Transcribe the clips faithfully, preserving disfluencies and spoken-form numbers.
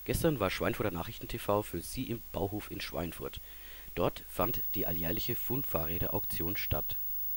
Gestern war Schweinfurter Nachrichten-T V für Sie im Bauhof in Schweinfurt. Dort fand die alljährliche Fundfahrräder-Auktion statt.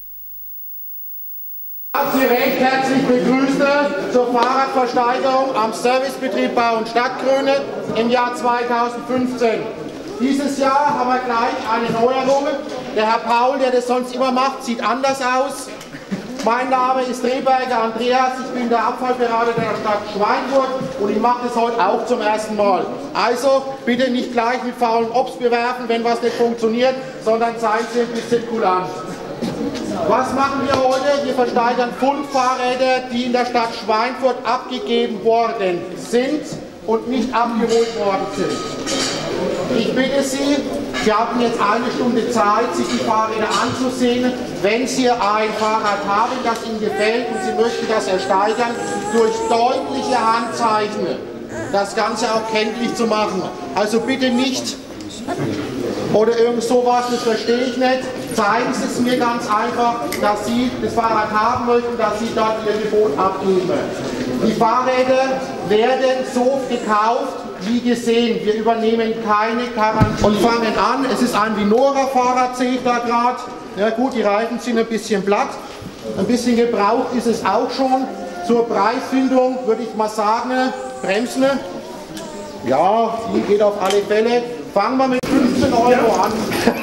Sie recht herzlich begrüßt zur Fahrradversteigerung am Servicebetrieb Bau und Stadtgrüne im Jahr zweitausendfünfzehn. Dieses Jahr haben wir gleich eine Neuerung. Der Herr Paul, der das sonst immer macht, sieht anders aus. Mein Name ist Rehberger Andreas, ich bin der Abfallberater der Stadt Schweinfurt und ich mache das heute auch zum ersten Mal. Also bitte nicht gleich mit faulem Obst bewerfen, wenn was nicht funktioniert, sondern seien Sie ein bisschen kulant. Was machen wir heute? Wir versteigern Fundfahrräder, die in der Stadt Schweinfurt abgegeben worden sind und nicht abgeholt worden sind. Ich bitte Sie, Sie haben jetzt eine Stunde Zeit, sich die Fahrräder anzusehen. Wenn Sie ein Fahrrad haben, das Ihnen gefällt und Sie möchten das ersteigern, durch deutliche Handzeichen das Ganze auch kenntlich zu machen. Also bitte nicht oder irgend sowas, das verstehe ich nicht. Zeigen Sie es mir ganz einfach, dass Sie das Fahrrad haben möchten, dass Sie dort Ihr Gebot abgeben. Die Fahrräder werden so gekauft, wie gesehen. Wir übernehmen keine Garantie. Und fangen an, es ist ein Vinora-Fahrrad, sehe ich da gerade. Ja gut, die Reifen sind ein bisschen platt. Ein bisschen gebraucht ist es auch schon. Zur Preisfindung würde ich mal sagen, bremsen. Ja, die geht auf alle Fälle. Fangen wir mit fünfzehn Euro an.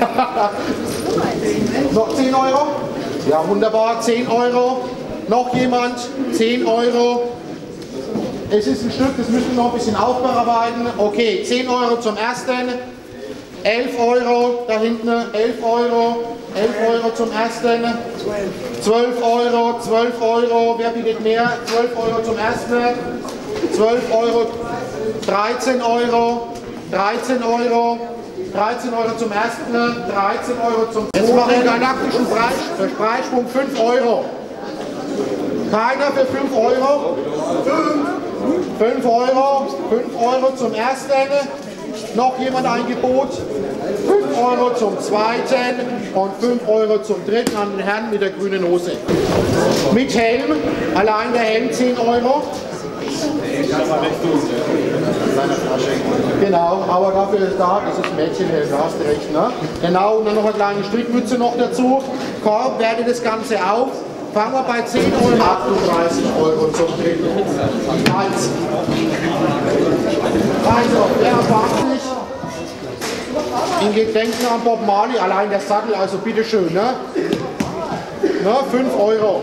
Noch zehn Euro? Ja, wunderbar, zehn Euro. Noch jemand? zehn Euro. Es ist ein Stück, das müssen wir noch ein bisschen aufbearbeiten. Okay, zehn Euro zum ersten. elf Euro da hinten, elf Euro. elf Euro zum ersten. zwölf Euro, zwölf Euro. Wer bietet mehr? zwölf Euro zum ersten. zwölf Euro. dreizehn Euro. dreizehn Euro, dreizehn Euro zum ersten, dreizehn Euro zum zweiten. Jetzt mache ich einen galaktischen Preis, Preissprung fünf Euro. Keiner für fünf Euro? fünf Euro, fünf Euro zum ersten. Noch jemand ein Gebot? fünf Euro zum zweiten und fünf Euro zum dritten an den Herrn mit der grünen Hose. Mit Helm, allein der Helm zehn Euro. Genau, aber dafür ist da, das ist Mädchenhelm, da hast du recht, ne? Genau, und dann noch eine kleine Strickmütze noch dazu. Korb, werte das Ganze auf. Fangen wir bei zehn Euro, achtunddreißig Euro zum dritten. Eins. Also, wer erwartet sich in Gedenken an Bob Marley, allein der Sattel, also bitteschön, ne? Ne, fünf Euro.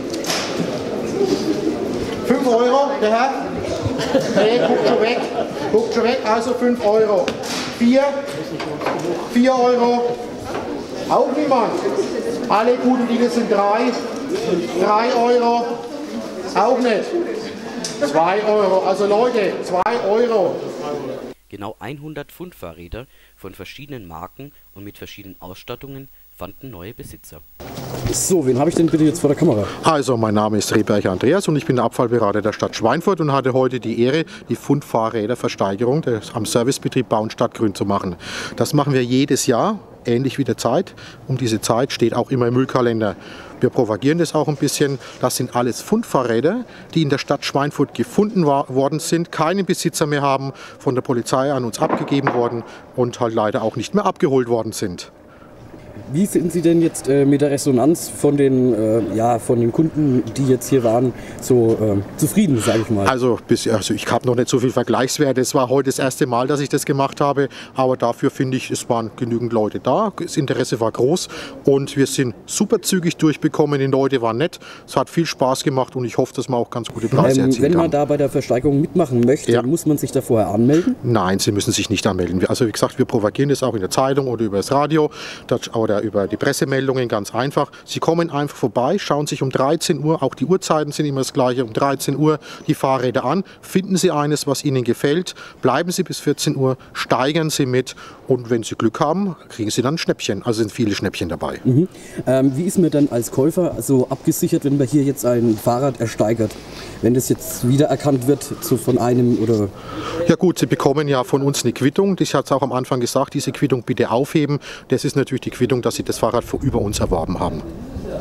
fünf Euro, der Herr? Nee, guckt schon weg. Guckt schon weg, also fünf Euro. vier, vier Euro. Auch niemand. Alle guten Dinge sind drei. drei Euro. Auch nicht. zwei Euro. Also Leute, zwei Euro. Genau hundert Fundfahrräder von verschiedenen Marken und mit verschiedenen Ausstattungen fanden neue Besitzer. So, wen habe ich denn bitte jetzt vor der Kamera? Also, mein Name ist Rehberger Andreas und ich bin der Abfallberater der Stadt Schweinfurt und hatte heute die Ehre, die Fundfahrräderversteigerung am Servicebetrieb Bau und Stadtgrün zu machen. Das machen wir jedes Jahr, ähnlich wie der Zeit. Um diese Zeit steht auch immer im Müllkalender. Wir propagieren das auch ein bisschen. Das sind alles Fundfahrräder, die in der Stadt Schweinfurt gefunden worden sind, keinen Besitzer mehr haben, von der Polizei an uns abgegeben worden und halt leider auch nicht mehr abgeholt worden sind. Wie sind Sie denn jetzt äh, mit der Resonanz von den, äh, ja, von den Kunden, die jetzt hier waren, so äh, zufrieden, sage ich mal? Also, bis, also ich habe noch nicht so viel Vergleichswerte. Es war heute das erste Mal, dass ich das gemacht habe. Aber dafür finde ich, es waren genügend Leute da. Das Interesse war groß und wir sind super zügig durchbekommen. Die Leute waren nett. Es hat viel Spaß gemacht und ich hoffe, dass man auch ganz gute Preise ähm, erzielen Wenn man kann. da bei der Versteigerung mitmachen möchte, ja. muss man sich da vorher anmelden? Nein, Sie müssen sich nicht anmelden. Also wie gesagt, wir propagieren das auch in der Zeitung oder über das Radio oder über die Pressemeldungen, ganz einfach. Sie kommen einfach vorbei, schauen sich um dreizehn Uhr, auch die Uhrzeiten sind immer das gleiche, um dreizehn Uhr die Fahrräder an. Finden Sie eines, was Ihnen gefällt, bleiben Sie bis vierzehn Uhr, steigern Sie mit und wenn Sie Glück haben, kriegen Sie dann ein Schnäppchen. Also sind viele Schnäppchen dabei. Mhm. Ähm, wie ist mir dann als Käufer so abgesichert, wenn man hier jetzt ein Fahrrad ersteigert? Wenn das jetzt wiedererkannt wird so von einem oder... Ja gut, Sie bekommen ja von uns eine Quittung. Ich hatte es auch am Anfang gesagt, diese Quittung bitte aufheben. Das ist natürlich die Quittung, dass Sie das Fahrrad über uns erworben haben.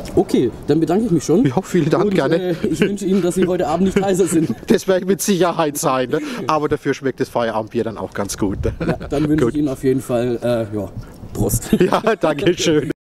Okay, dann bedanke ich mich schon. Ja, vielen Dank, und, gerne. Äh, ich wünsche Ihnen, dass Sie heute Abend nicht heiser sind. Das werde ich mit Sicherheit sein, ne? Aber dafür schmeckt das Feierabendbier dann auch ganz gut. Ja, dann wünsche ich Ihnen auf jeden Fall, äh, ja, Prost. Ja, danke schön.